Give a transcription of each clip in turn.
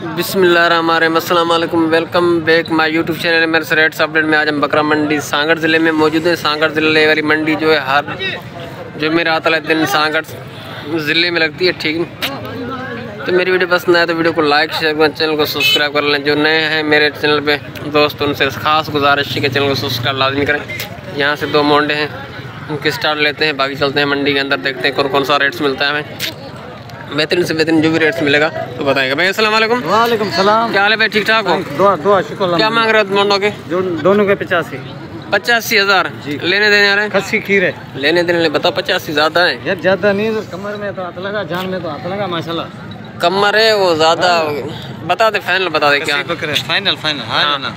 बिस्मिल्लाहिर्रहमानिर्रहीम, अस्सलाम वालेकुम, welcome back my YouTube channel. मेरे से रेट्स अपडेट में आज हम बकरा मंडी सांगड़ ज़िले में मौजूद है। सांगड़ ज़िले वाली मंडी जो है हर जुमेरात वाले दिन सांगड़ ज़िले में लगती है, ठीक है। तो मेरी वीडियो पसंद आए तो वीडियो को लाइक शेयर करें, चैनल को सब्सक्राइब कर लें। जो नए हैं मेरे चैनल पे दोस्त उनसे खास गुजारिश है कि चैनल को सब्सक्राइब लाजमी करें। यहाँ से 2 मोंडे हैं, उनके स्टार्ट लेते हैं, बाकी चलते हैं मंडी के अंदर, देखते हैं कौन कौन सा रेट्स मिलता है हमें। बेहतरीन से बेहतरीन जो भी रेट्स मिलेगा तो बताएगा भाई। अस्सलाम वालेकुम। वालेकुम सलाम। क्या हाल है भाई, ठीक ठाक हो? दुआ शुक्र। क्या मांग रहे हो मोंडों के? जो दोनों के 85,000 लेने देने आ रहे हैं। खस्सी खीर है लेने देने बताओ, 85 ज़्यादा है यार, ज्यादा नहीं। तो कमर में तो हाथ लगा, जान में तो हाथ लगा माशाल्लाह। कमर है वो ज़्यादा, बता दे फाइनल बता दे क्या फाइनल हाँ ना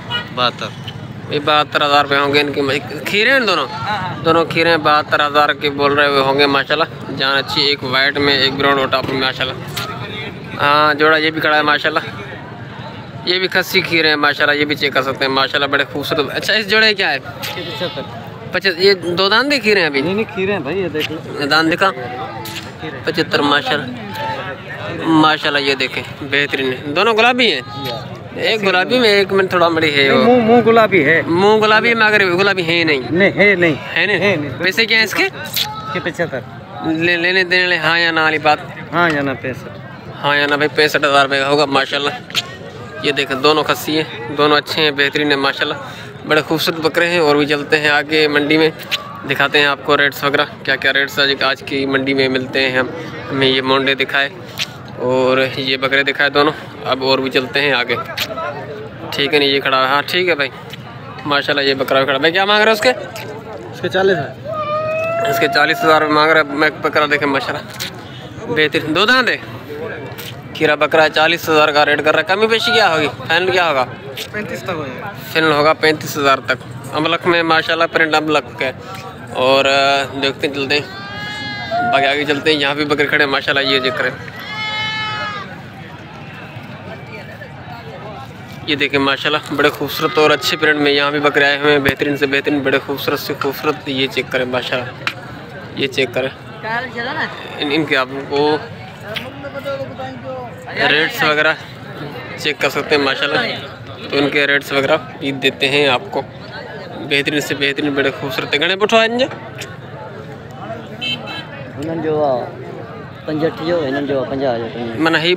72,000 रुपये होंगे इनके। खीरे हैं दोनों खीरे 72,000 के बोल रहे हुए होंगे माशाल्लाह। जान अच्छी, एक वाइट में एक ब्राउन और टॉप में माशाल्लाह। हाँ, जोड़ा ये भी खड़ा है माशाल्लाह। ये भी खस्सी खीरे हैं माशाल्लाह, ये भी चेक कर सकते हैं माशाल्लाह, बड़े खूबसूरत। अच्छा, इस जोड़े क्या है? 75। ये 2 दान दे खीरे हैं अभी? नहीं खीरे हैं भाई, ये देख लो दान दिखा। 75 माशाल्लाह। ये देखें बेहतरीन है, दोनों गुलाबी हैं। एक गुलाबी में एक में थोड़ा बड़ी है। मुंह गुलाबी है, मुंह गुलाबी मगर गुलाबी है नहीं है नहीं। पैसे क्या है इसके? 75 लेने देने हाँ या ना वाली बात? हाँ या ना 65। हाँ या ना भाई, 65,000 रुपये का होगा माशाल्लाह। ये देखें दोनों खस्सी हैं, दोनों अच्छे हैं, बेहतरीन है माशाल्लाह, बड़े खूबसूरत बकरे हैं। और भी चलते हैं आगे मंडी में, दिखाते हैं आपको रेट्स वगैरह, क्या क्या रेट्स आज की मंडी में मिलते हैं। हमें ये मोंडे दिखाए और ये बकरे दिखाए दोनों। अब और भी चलते हैं आगे, ठीक है। नहीं ये खड़ा है, हाँ ठीक है भाई माशाल्लाह। ये बकरा भी खड़ा भाई। क्या मांग रहे हैं उसके? 40 है। इसके 40,000 मांग रहा है। मैं बकरा देखें माशाल्लाह बेहतरीन, 2 दांत है, खीरा बकरा है। 40,000 का रेट कर रहा है। कमी पेशी क्या होगी? फाइनल क्या होगा? 35 तक होगा। फाइनल होगा 35,000 तक। अमलक में माशाल्लाह, प्रिंट अमलक है। और देखते हैं, चलते हैं बाकी आगे चलते हैं। यहाँ भी बकरे खड़े माशाल्लाह, ये जिक्र है। ये देखें माशाल्लाह, बड़े खूबसूरत और अच्छे प्रिंट में यहाँ भी बकरे आए हुए हैं, बेहतरीन से बेहतरीन, बड़े खूबसूरत से खूबसूरत। ये चेक करें माशाल्लाह, ये चेक करें इनके आपको रेट्स वगैरह चेक कर सकते हैं माशाल्लाह। तो इनके रेट्स वगैरह ये देते हैं आपको, बेहतरीन से बेहतरीन, बड़े खूबसूरत है। घने पुठो है मन ही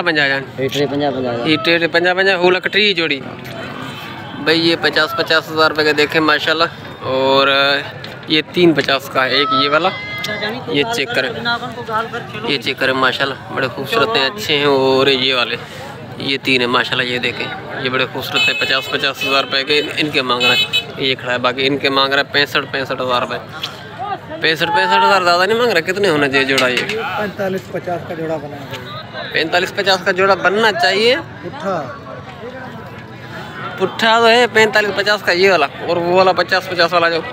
50 वो लकड़ी जोड़ी भाई। ये 50,000 रुपये का देखें माशाल्लाह। और ये 350 का है एक, ये वाला। ये चेक करें माशाल्लाह, बड़े खूबसूरत हैं, अच्छे हैं। और ये वाले ये 3 है माशाल्लाह। ये देखें, ये बड़े खूबसूरत हैं। 50,000 रुपये के इनके मांग रहे हैं। ये खड़ा है, बाकी इनके मांग रहा है 65,000 रुपये। 65,000 ज़्यादा नहीं मांग रहा। कितने होना चाहिए जोड़ा? ये 45-50 का जोड़ा बना है। 45-50 का जोड़ा बनना चाहिए। पुट्ठा तो है 45-50 का ये वाला, और वो वाला 50-50 वाला जो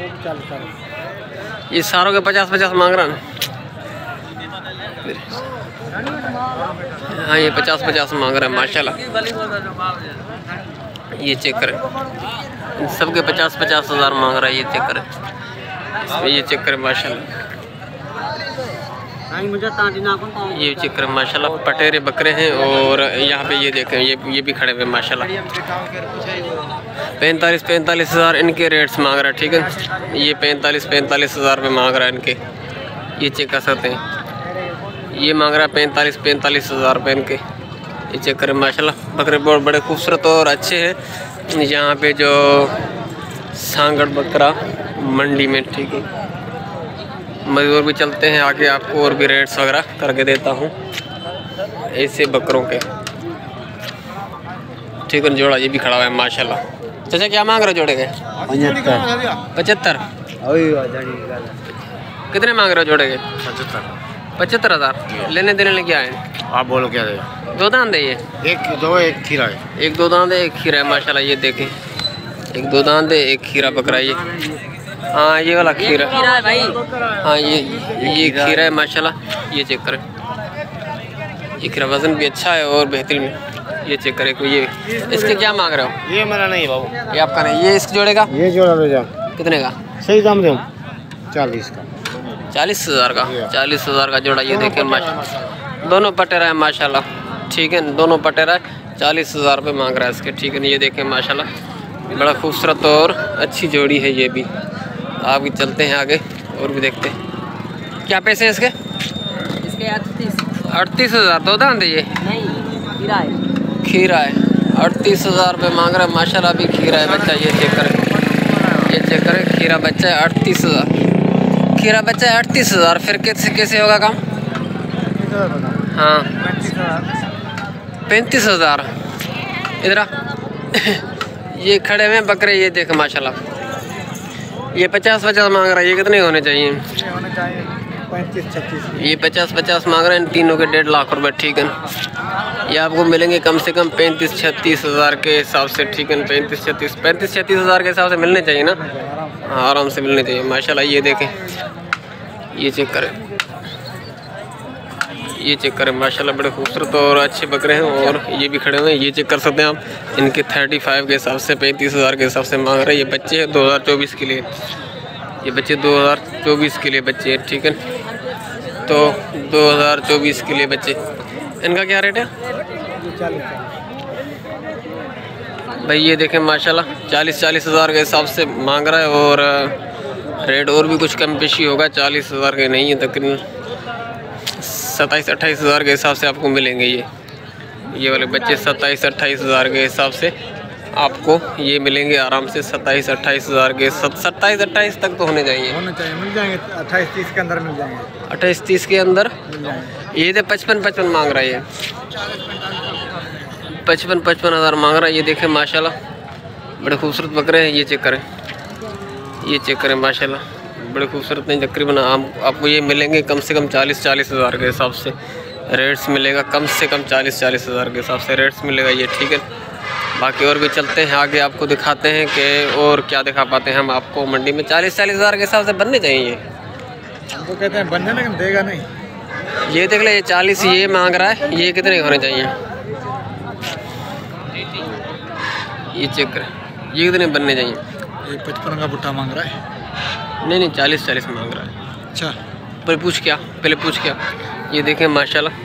ये सारों के 50-50 मांग रहा है। हाँ, ये 50-50 मांग रहा है माशाल्लाह। ये चेक करें, सबके 50,000 मांग रहा है। ये चेक करें, इसमें ये चेक करें माशाल्लाह। ये चेक करें माशाल्लाह, पटेरे बकरे हैं। और यहाँ पे ये देखें, ये भी खड़े हुए माशाल्लाह। 45,000 इनके रेट्स मांग रहा है, ठीक है। ये 45,000 रुपये मांग रहा है इनके, ये चेक कर सकते हैं। ये मांग रहा है 45,000 रुपये इनके, ये चेक करें माशाल्लाह। बकरे बहुत बड़े खूबसूरत और अच्छे हैं यहाँ पे जो सांगड़ बकरा मंडी में, ठीक है। मज़दूर भी चलते हैं आगे, आपको और भी रेट्स वगैरह करके देता हूँ ऐसे बकरों के, ठीक है। जोड़ा ये भी खड़ा हुआ है माशाल्लाह। चाचा क्या मांग रहे हो जोड़े के? 75। कितने मांग रहे हो जोड़े के? 75,000। लेने देने लगे क्या है? आप बोलो क्या देगा? 2 दांत है ये? एक खीरा है। एक 2 दांत है, एक खीरा है माशाल्लाह। ये देखें, एक 2 दांत है, एक खीरा बकरा। ये हाँ, ये वाला खीरा है भाई। हाँ, ये खीरा है माशाल्लाह। ये चेक करें, ये खीरा वजन भी अच्छा है और बेहतरीन है। ये चेक करें। कोई ये इसके क्या मांग रहे हो? ये मेरा नहीं बाबू, ये आपका नहीं। ये इस जोड़े का? ये जोड़ा ले जाओ। कितने का? सही दाम दे 40 का। 40,000 का? 40,000 का जोड़ा। ये देखें माशाल्लाह, दोनों पटेरा है माशाल्लाह, ठीक है। दोनों पटेरा 40,000 रुपये मांग रहा है इसके, ठीक है। ये देखें माशाल्लाह बड़ा खूबसूरत और अच्छी जोड़ी है ये भी। आप भी चलते हैं आगे और भी देखते हैं क्या पैसे हैं इसके। 38,000 दो दान दे, ये नहीं खीरा है 38,000 रुपये मांग रहा है माशाल्लाह। अभी खीरा है बच्चा, ये चेक करें, ये चेक करें, खीरा बच्चा है 38,000, खीरा बच्चा है 38,000। फिर कैसे होगा काम? हाँ 35,000। इधर ये खड़े हुए बकरे, ये देख माशाल्लाह, ये 50-50 मांग रहा है। ये कितने होने चाहिए? 35-36। ये 50-50 मांग रहे हैं, इन तीनों के 1.5 लाख रुपए, ठीक है। ये आपको मिलेंगे कम से कम 35-36 हज़ार के हिसाब से, ठीक है। 35-36 हज़ार के हिसाब से मिलने चाहिए ना, हाँ आराम से मिलने चाहिए माशाल्लाह। ये देखें, ये चेक करें, ये चेक करें माशाल्लाह, बड़े खूबसूरत और अच्छे बकरे हैं। और ये भी खड़े हुए हैं, ये चेक कर सकते हैं आप। इनके 35 के हिसाब से 35,000 के हिसाब से मांग रहे हैं। ये बच्चे हैं 2024 के लिए, ये बच्चे 2024 के लिए बच्चे हैं, ठीक है। तो 2024 के लिए बच्चे, इनका क्या रेट है भाई? ये देखें माशाल्लाह 40 हज़ार के हिसाब से मांग रहा है। और रेट और भी कुछ कम पेशी होगा, 40 हज़ार के नहीं है, तकरीबन 27-28 हज़ार के हिसाब से आपको मिलेंगे। ये वाले बच्चे 27-28 हज़ार के हिसाब से आपको ये मिलेंगे आराम से। 27-28 हज़ार के, 27-28 तक तो होने चाहिए, मिल जाएंगे। 28-30 के अंदर मिल जाएंगे, 28-30 के अंदर मिल जाएंगे। ये तो 55 मांग रहा है, ये 55 हज़ार मांग रहा है। ये देखें माशाल्लाह बड़े खूबसूरत बकरे हैं, ये चेक करें, ये चेक करें माशाल्लाह बड़े खूबसूरत नहीं। तकरीबन आपको ये मिलेंगे कम से कम 40 हज़ार के हिसाब से रेट्स मिलेगा, कम से कम 40 हज़ार के हिसाब से रेट्स मिलेगा ये, ठीक है। बाकी और भी चलते हैं आगे, आपको दिखाते हैं कि और क्या दिखा पाते हैं हम आपको मंडी में। 40 हज़ार के हिसाब से बनने चाहिए, हम तो कहते हैं बन जाने, लेकिन देगा नहीं। ये देख ले, ये 40 ये मांग रहा है, ये कितने होने चाहिए? ये चेक करें, ये कितने बनने चाहिए? ये 55 का पुट्ठा मांग रहा है। नहीं 40 मांग रहा है। अच्छा पहले पूछ क्या, ये देखें माशाल्लाह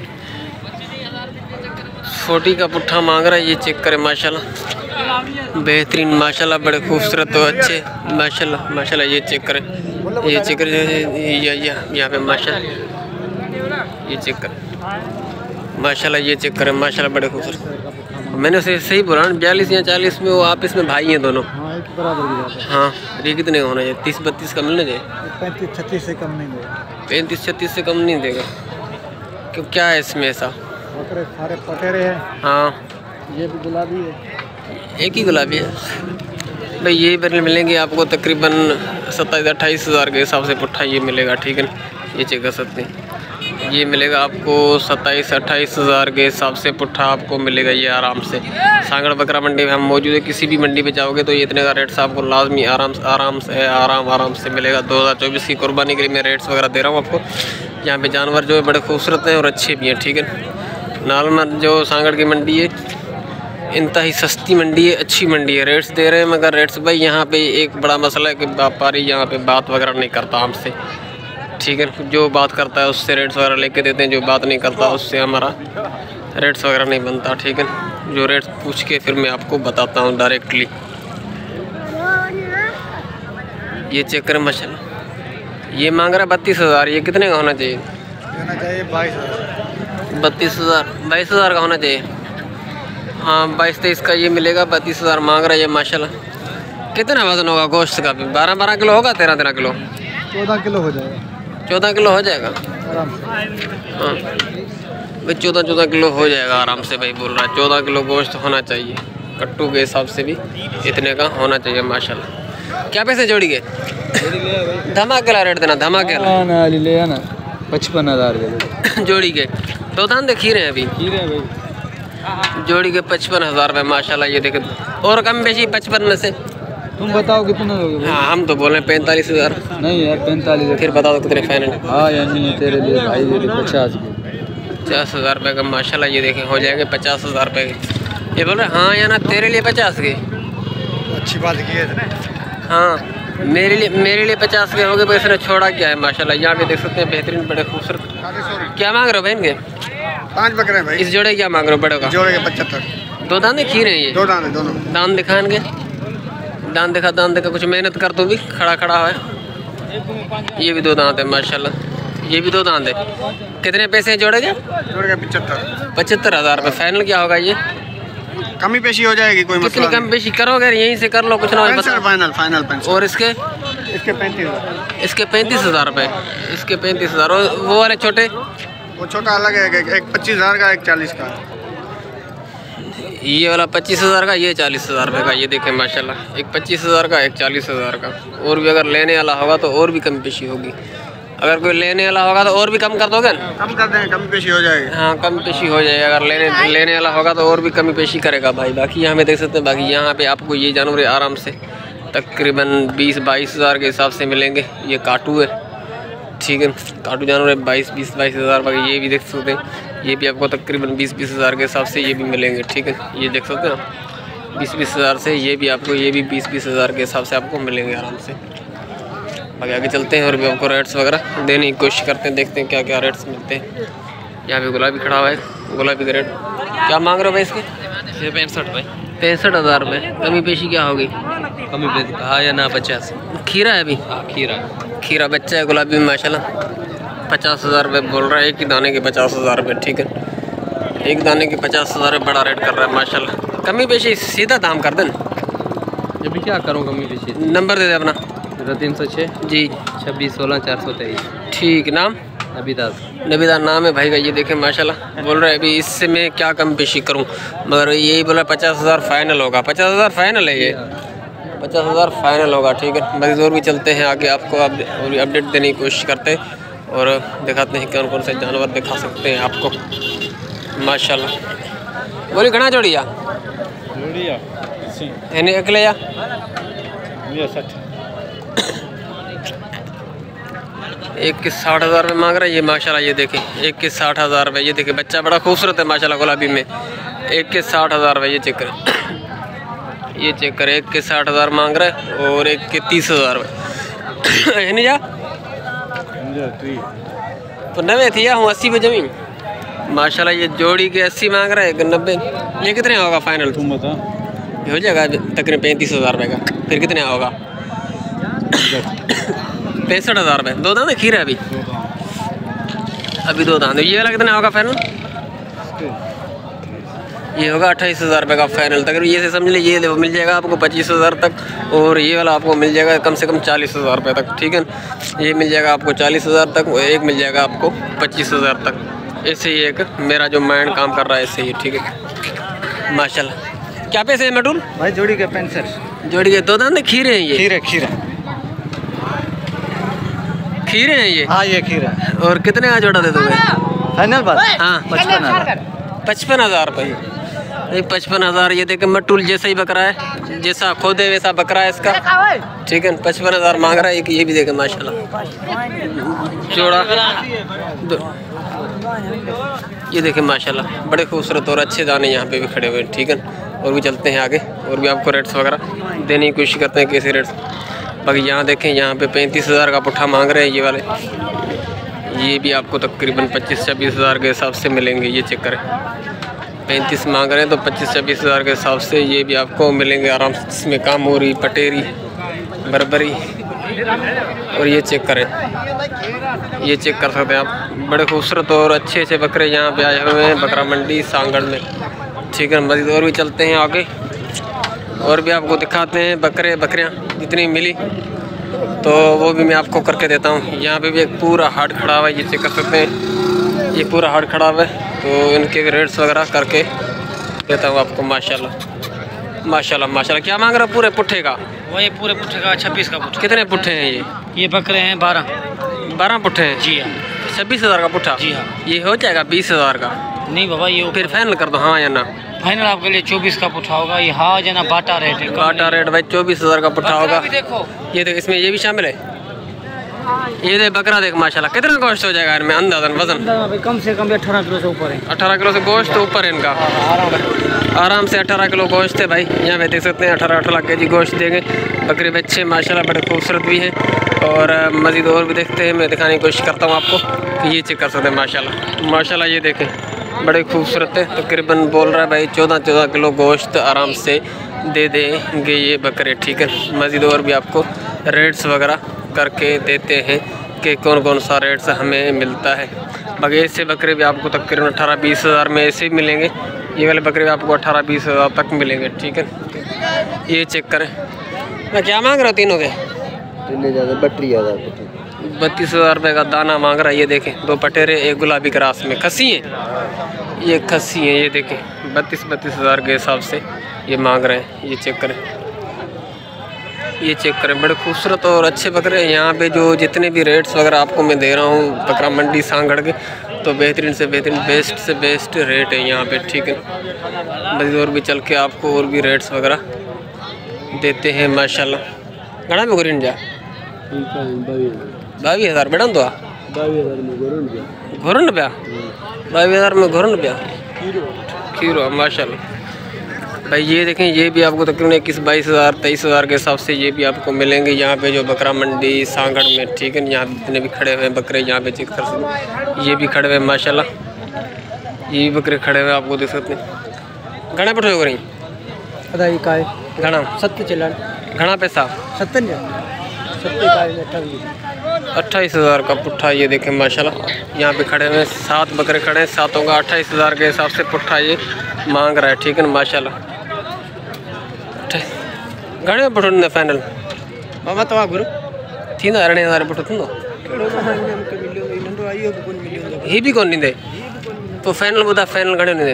40 का पुट्ठा मांग रहा है। ये चेक करें माशाल्लाह बेहतरीन माशाल्लाह, बड़े खूबसूरत और अच्छे माशाल्लाह। ये चेक करें, ये चेक करें, यहाँ पे माशाल्लाह, ये चेक करें माशाल्लाह, ये चेक करें माशाल्लाह बड़े खूबसूरत। मैंने उसे सही बोला ना, 42 या 40 में वो आपस में भाई हैं दोनों। हाँ ये कितने का होना चाहिए? 30-32 का मिलना चाहिए। 35-36 से कम नहीं देगा। 35-36 से कम नहीं देगा, क्यों क्या है इसमें ऐसा? बकरे सारे पटेरे हैं। हाँ ये भी गुलाबी है, एक ही गुलाबी है भाई। ये बकरे मिलेंगे आपको तकरीबन 27-28 हज़ार के हिसाब से पुट्ठा ये मिलेगा, ठीक है। ये चेक कर सकते हैं, ये मिलेगा आपको 27-28 हज़ार के हिसाब से पुट्ठा आपको मिलेगा ये आराम से। सांगड़ बकरा मंडी में हम मौजूद है, किसी भी मंडी पे जाओगे तो ये इतने का रेट्स आपको लाजमी आराम से मिलेगा। 2024 की कुर्बानी के लिए मैं रेट्स वगैरह दे रहा हूँ आपको। यहाँ पे जानवर जो है बड़े खूबसूरत हैं और अच्छे भी हैं, ठीक है। नालमा जो सांगड़ की मंडी है इंतहाई सस्ती मंडी है, अच्छी मंडी है, रेट्स दे रहे हैं। मगर रेट्स भाई यहाँ पे एक बड़ा मसला है कि व्यापारी यहाँ पे बात वगैरह नहीं करता हमसे, ठीक है। जो बात करता है उससे रेट्स वगैरह लेके देते हैं, जो बात नहीं करता उससे हमारा रेट्स वगैरह नहीं बनता, ठीक है। जो रेट्स पूछ के फिर मैं आपको बताता हूँ डायरेक्टली। ये चेक करें माशाल्लाह, ये मांग रहा है 32 हज़ार। ये कितने का होना चाहिए? 22 हज़ार का होना चाहिए। हाँ 22-23 का ये मिलेगा, 32 हज़ार मांग रहा है ये माशाल्लाह। कितना वजन होगा गोश्त का? भी 12-12 किलो होगा, 13-13 किलो, 14 किलो हो जाएगा। 14 किलो हो जाएगा आराम से। हाँ भाई 14 किलो हो जाएगा आराम से भाई बोल रहा है। 14 किलो गोश्त होना चाहिए, कट्टू के हिसाब से भी इतने का होना चाहिए माशाल्लाह। क्या पैसे जोड़ी के? धमाकेला रेट देना, धमाकेला ले आना 55,000 के जोड़ी के। तो दान दे खीरे हैं अभी, खीरे भाई जोड़ी के 55,000 रुपये माशाल्लाह। ये देखे और कम बेशी 55 में से तुम बताओ कितने लोगे? हाँ हम तो बोल रहे हैं 45 हज़ार। नहीं यार 45। फिर बता दो कितने फाइनल? हाँ यार नहीं तेरे लिए भाई दे दे 50 हज़ार रुपये का माशाल्लाह। ये देखें हो जाएंगे 50 हज़ार रुपये के। ये बोल रहे हाँ या ना तेरे लिए 50 के? अच्छी बात की है इसने। हाँ मेरे लिए 50 के हो गए, इसने छोड़ा क्या है माशाल्लाह। यहाँ पे देख सकते हैं बेहतरीन बड़े खूबसूरत। क्या मांग रहे हो बहन के? 5 बकरे भाई। इस जोड़े क्या मांग रहे हो बड़े का? जोड़े के 75। 2 दांत खीर हैं ये? 2 दांत है दोनों। दांत दिखाएंगे, दांत देखा कुछ मेहनत कर तो भी खड़ा है। ये भी 2 दांत है माशाल्लाह, ये भी 2 दांत है। कितने पैसे हैं जोड़े के? जोड़े के 75। 75,000 रुपये। फाइनल क्या होगा ये? कमी पेशी हो जाएगी, कोई कितनी मसला कम पेशी करोगे? यहीं से कर लो, कुछ ना नहीं। फाइनल 65। और इसके? इसके 35,000। इसके 35,000 रुपये। इसके 35,000। और वो वाले छोटे? वो छोटा अलग है, एक 25,000 का, एक 40 का। ये वाला 25,000 का, ये 40,000 रुपये का। ये देखें माशाल्लाह, एक 25,000 का, एक 40,000 का। और भी अगर लेने वाला होगा तो और भी कम पेशी होगी। अगर कोई लेने वाला होगा तो और भी कम कर दोगे? कम कर देंगे, कमी पेशी हो जाएगी। हाँ, कम पेशी हो जाएगी। अगर लेने वाला होगा तो और भी कमी पेशी करेगा भाई। बाकी यहाँ पे देख सकते हैं, बाकी यहाँ पे आपको ये जानवर आराम से तकरीबन 20-22,000 के हिसाब से मिलेंगे। ये काटू है, ठीक है, काटू जानवर है। 22,000 बाकी ये भी देख सकते हैं, ये भी आपको तकरीबन 20-20,000 के हिसाब से ये भी मिलेंगे, ठीक है। ये देख सकते हैं 20-20,000 से ये भी आपको, ये भी 20-20,000 के हिसाब से आपको मिलेंगे आराम से। बाकी आगे चलते हैं और भी आपको रेट्स वगैरह देने की कोशिश करते हैं, देखते हैं क्या क्या रेट्स मिलते हैं। यहाँ पे गुलाबी खड़ा हुआ है, गुलाबी का रेट क्या मांग रहे हो भाई इसके? 65 भाई। 65,000 रुपये। कमी पेशी क्या होगी? कमी पेशी हाँ या ना 50। खीरा है अभी? हाँ खीरा बच्चा है गुलाबी में माशाल्लाह। 50,000 रुपये बोल रहा है, एक ही दाने के 50,000 रुपये, ठीक है। एक दाने के 50,000 रुपये बड़ा रेट कर रहा है माशाल्लाह। कमी पेशी सीधा दाम कर दें। अभी क्या करूँ कमी पेशी? नंबर दे दे अपना। 0306 जी 26 16 423। ठीक। नाम? नबीदार नाम है भाई का। ये देखें माशाल्लाह, बोल रहे अभी इससे मैं क्या कम पेशी करूं, मगर यही बोला 50,000 फाइनल होगा। 50,000 फाइनल है ये, 50,000 फाइनल होगा, ठीक है। बाकी और भी चलते हैं आगे, आपको और अपडेट देने की कोशिश करते हैं और दिखाते हैं कौन कौन से जानवर दिखा सकते हैं आपको माशाल्लाह। बोली घना जोड़िया अकेले या 1 के 60,000 रुपये मांग रहा है ये माशाल्लाह। ये देखें 1 के 60,000 रुपये। ये देखें बच्चा बड़ा खूबसूरत है माशाल्लाह गुलाबी में। 1 के 60,000 रुपये। ये चेक करें, ये चेक करें, 1 के 60,000 मांग रहा है और 1 के 30,000 रुपये है नहीं जा तो 90 थी या हूँ 80 पे जमीन माशाल्लाह। ये जोड़ी के 80 मांग रहा है, 90। ये कितने होगा फाइनल? तुम बता। ये हो जाएगा तकरीबन 35,000 रुपये का। फिर कितने होगा? 65,000 रुपये। 2 दांत खीर है अभी 2 दांत। ये वाला कितना होगा फाइनल? ये होगा 28,000 रुपये का फाइनल। तकरीबन ये से समझ लीजिए, ये मिल जाएगा आपको 25,000 तक और ये वाला आपको मिल जाएगा कम से कम 40,000 रुपये तक, ठीक है। ये मिल जाएगा आपको 40,000 तक और एक मिल जाएगा आपको 25,000 तक। ऐसे ही एक मेरा जो माइंड काम कर रहा है ऐसे ही, ठीक है माशाल्लाह। क्या पैसे है मटूल भाई? जोड़ी के 65। जोड़ी के 2 दांत खीरे हैं ये? खीरे हैं ये? हाँ ये खीर है। और कितने का जोड़ा दे दोगे फाइनल बात? हाँ 55,000 रुपये। 55,000। ये देखे मटूल जैसा ही बकरा है, जैसा खोदे वैसा बकरा है इसका, ठीक है। 55,000 मांग रहा है। ये भी देखे माशाल्लाह जोड़ा। ये देखें माशाल्लाह बड़े खूबसूरत और अच्छे दाने यहाँ पे भी खड़े हुए हैं, ठीक है। और भी चलते हैं आगे और भी आपको रेट्स वगैरह देने की कोशिश करते हैं कैसे रेट्स। बाकी यहाँ देखें, यहाँ पे 35,000 का पुट्ठा मांग रहे हैं ये वाले। ये भी आपको तकरीबन 25-26,000 के हिसाब से मिलेंगे। ये चेक करें, 35 मांग रहे हैं तो 25-26,000 के हिसाब से ये भी आपको मिलेंगे आराम से। इसमें कामोरी, पटेरी, बरबरी। और ये चेक करें, ये चेक कर सकते हैं आप। बड़े खूबसूरत और अच्छे अच्छे बकरे यहाँ पे आए हुए हैं बकरा मंडी सांगड़ में, ठीक है। मज़ीद और भी चलते हैं आगे और भी आपको दिखाते हैं बकरे बकरियाँ जितनी मिली तो वो भी मैं आपको करके देता हूँ। यहाँ पे भी एक पूरा हाट खड़ा हुआ है, ये चेक कर सकते हैं। ये पूरा हाट खड़ा हुआ है तो इनके भी रेट्स वगैरह करके देता हूँ आपको माशाल्लाह माशाल्लाह माशाल्लाह। क्या मांग रहा है पूरे पुट्ठे का? वही पूरे पुट्ठे का 26 का पुट्ठा। कितने पुट्ठे हैं ये बकरे हैं 12 पुट्ठे हैं जी हाँ। 26,000 का पुट्ठा? जी हाँ। ये हो जाएगा 20,000 का? नहीं बाबा ये फिर फाइनल कर दो हाँ या ना? फाइनल आपके लिए 24 का पुट्ठा होगा। ये हाँ जना बाटा रेट है, बाटा रेट भाई 24,000 का पुट्ठा होगा। देखो ये देख, इसमें ये भी शामिल है। ये देख बकरा देख माशाल्लाह। कितना गोश्त हो जाएगा इनमें अंदाजन वजन? कम से कम 18 किलो से ऊपर है। 18 किलो से गोश्त ऊपर है इनका आराम से 18 किलो गोश्त है भाई। यहाँ पे देख सकते हैं 18 केजी गोश्त देंगे। बकरे बच्चे माशाल्लाह बड़े खूबसूरत भी हैं और मज़ीद और भी देखते हैं, मैं दिखाने की कोशिश करता हूँ आपको। ये चेक कर सकते हैं माशाल्लाह माशाल्लाह। ये देखें बड़े खूबसूरत है। तकरीबन बोल रहा है भाई 14 किलो गोश्त आराम से दे देंगे ये बकरे, ठीक है। मज़ीद और भी आपको रेट्स वगैरह करके देते हैं कि कौन कौन सा रेट्स हमें मिलता है। बाकी ऐसे बकरे भी आपको तकरीबन 18-20 हज़ार में ऐसे ही मिलेंगे। ये वाले बकरे भी आपको 18-20 हज़ार तक मिलेंगे, ठीक है। ये चेक करें। मैं क्या मांग रहा हूँ तीनों के? 32,000 रुपये का दाना मांग रहा है। ये देखें, 2 पटेरे, 1 गुलाबी क्रास में खस्सी हैं। ये खस्सी हैं, ये देखें 32 हज़ार के हिसाब से ये मांग रहे हैं। ये चेक करें, ये चेक करें, बड़े खूबसूरत और अच्छे बकरे हैं। यहाँ पे जो जितने भी रेट्स वगैरह आपको मैं दे रहा हूँ बकरा मंडी सांगड़ के, तो बेहतरीन से बेहतरीन बेस्ट से बेस्ट रेट है यहाँ पे, ठीक है। मज़ीद और भी चल के आपको और भी रेट्स वगैरह देते हैं माशाल्लाह। घड़ा में गुरिन जा 22,000 बेड़ा तो 22,000 रुपया 22,000 में घोरन रुपया खीरो माशाल्लाह। भाई ये देखें, ये भी आपको तकरीबन 21-22 हज़ार 23 हज़ार के हिसाब से ये भी आपको मिलेंगे यहाँ पे जो बकरा मंडी सांगड़ में, ठीक है। यहाँ जितने भी खड़े हुए हैं बकरे यहाँ पे चेक कर सकते, ये भी खड़े हुए हैं माशाल्लाह। ये भी बकरे खड़े हुए आपको देख सकते हैं। घना पठो हो रही घना 70 पैसा 28 हज़ार का पुट्ठा। ये देखें माशाल्लाह, यहाँ पे खड़े हुए 7 बकरे खड़े हैं, 7 का 28 हज़ार के हिसाब से पुट्ठा ये मांग रहा है, ठीक है ना माशाल्लाह। घणे पुट्ठो फाइनल बाबा तो गुरु थी 2,000 पुट्ठो थी ही भी कौन दे तो फाइनल बुधा फाइनल घणे नहीं दे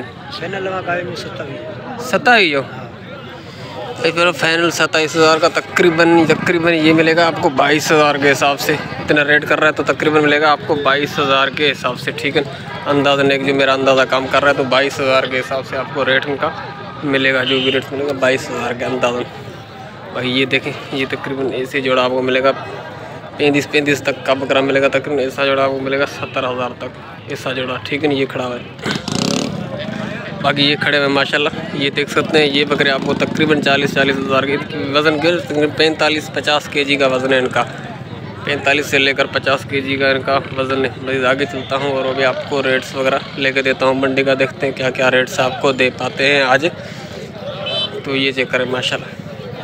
27 जो फिर फाइनल 27 हज़ार का तकरीबन ये मिलेगा आपको 22 हज़ार के हिसाब से। इतना रेट कर रहा है तो तकरीबन मिलेगा आपको 22 हज़ार के हिसाब से, ठीक है। अंदाज़न एक जो मेरा अंदाज़ा काम कर रहा है तो 22 हज़ार के हिसाब से आपको रेट उनका मिलेगा, जो भी रेट मिलेगा 22 हज़ार के अंदाज़न। भाई ये देखें, ये तकरीबन ऐसे जोड़ा आपको मिलेगा 35 तक का बकरा मिलेगा। तकरीबन ऐसा जोड़ा आपको मिलेगा 70 हज़ार तक ऐसा जोड़ा, ठीक है ना। ये खड़ा हुआ है, बाकी ये खड़े हुए माशाल्लाह। ये देख सकते हैं, ये बकरे आपको तकरीबन 40 हज़ार के वज़न के 45-50 kg का वज़न है इनका। 45 से लेकर 50 kg का इनका वज़न है। मैं आगे चलता हूँ और अभी आपको रेट्स वगैरह लेके देता हूँ मंडी का। देखते हैं क्या क्या रेट्स आपको दे पाते हैं आज। तो ये चेक करें माशाल्लाह,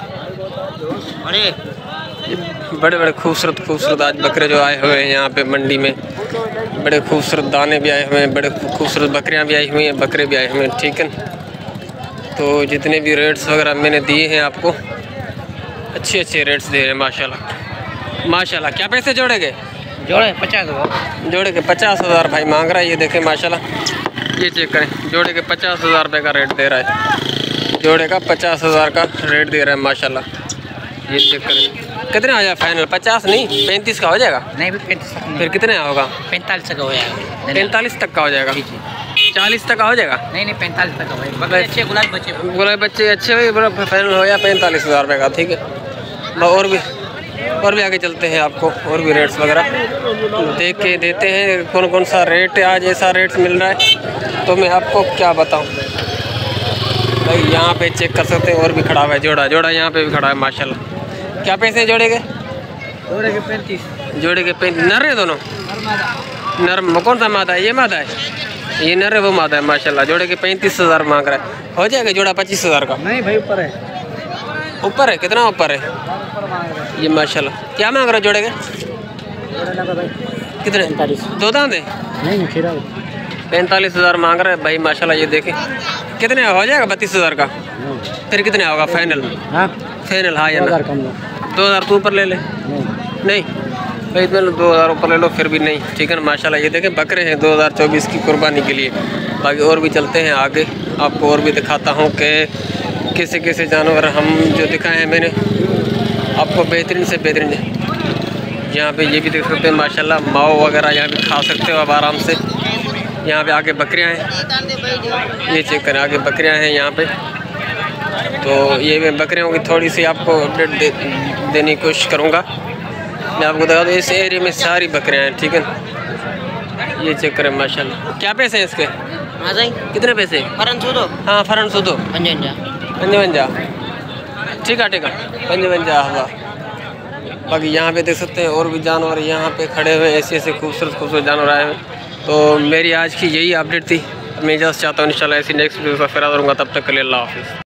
बड़े खूबसूरत आज बकरे जो आए हुए हैं यहाँ पे मंडी में। बड़े खूबसूरत दाने भी आए हुए हैं, बड़े खूबसूरत बकरियाँ भी आई हुई हैं, बकरे भी आए हुए हैं, ठीक है। तो जितने भी रेट्स वगैरह मैंने दिए हैं आपको, अच्छे रेट्स दे रहे हैं माशाल्लाह। क्या पैसे जोड़ेंगे? जोड़े 50,000 जोड़े के 50,000 भाई मांग रहा है। ये देखें माशाल्लाह, ये चेक करें, जोड़े के 50,000 रुपये का रेट दे रहा है। जोड़े का 50,000 का रेट दे रहा है माशाल्लाह। ये चेक करें, कितने आ जाए फाइनल? 50 नहीं 35 का हो जाएगा? नहीं 35 तक नहीं। फिर कितने होगा? 45 तक हो जाएगा। 45 तक का हो जाएगा? 40 तक का हो जाएगा? नहीं 45 तक का भाई। अच्छे गुलाब बच्चे अच्छे भाई, फाइनल हो गया 45,000 रुपये का, ठीक है। और भी आगे चलते हैं, आपको और भी रेट्स वगैरह देख के देते हैं कौन सा रेट है आज ऐसा रेट्स मिल रहा है तो मैं आपको क्या बताऊँ भाई। यहाँ पे चेक कर सकते हैं, और भी खड़ा हुआ है जोड़ा यहाँ पे भी खड़ा है माशाल्लाह। क्या पैसे जोड़े के? जोड़े के 35। जोड़े के 35 नर है दोनों? नर कौन सा मादा है? ये मादा है, ये नर है, वो मादा है माशाल्लाह। जोड़े के 35,000 मांग रहा है। हो जाएगा जोड़ा 25,000 का? नहीं भाई ऊपर है। ऊपर है? कितना ऊपर है ये माशाल्लाह? क्या मांग रहा है जोड़े के? कितने? 45। 2 दांत है? नहीं 45,000 मांग रहा है भाई माशाल्लाह। ये देखें कितने हो जाएगा? 32,000 का? फिर कितने होगा फाइनल? फाइनल हाँ या ना? 2,000 तो ऊपर ले ले। नहीं भाई इतने 2,000 ऊपर ले लो फिर भी नहीं, ठीक है ना माशाल्लाह। ये देखें बकरे हैं 2024 की कुर्बानी के लिए। बाकी और भी चलते हैं आगे, आपको और भी दिखाता हूँ कि कैसे जानवर हम जो दिखाए हैं मैंने आपको बेहतरीन से बेहतरीन। यहाँ पे ये भी देख सकते हैं माशाल्लाह, माओ वगैरह यहाँ भी खा सकते हो आप आराम से। यहाँ पे आगे बकरियाँ हैं, ये चेक करें, आगे बकरियाँ हैं यहाँ पे। तो ये मैं बकरियों की थोड़ी सी आपको अपडेट देने की कोशिश करूँगा। मैं आपको बता दूँ इस एरिया में सारी बकरियाँ हैं, ठीक है। ये चेक करें माशाल्लाह। क्या पैसे हैं इसके? कितने पैसे? हाँ फरन सुधो 55 ठीक है 55 हज़ार। बाकी यहाँ पे देख सकते हैं और भी जानवर यहाँ पे खड़े हुए, ऐसे खूबसूरत जानवर आए हुए। तो मेरी आज की यही अपडेट थी। मैं जस्ट चाहता हूँ इंशाल्लाह ऐसी नेक्स्ट वीडियो का फिर करूँगा। तब तक के लिए अल्लाह हाफिज़।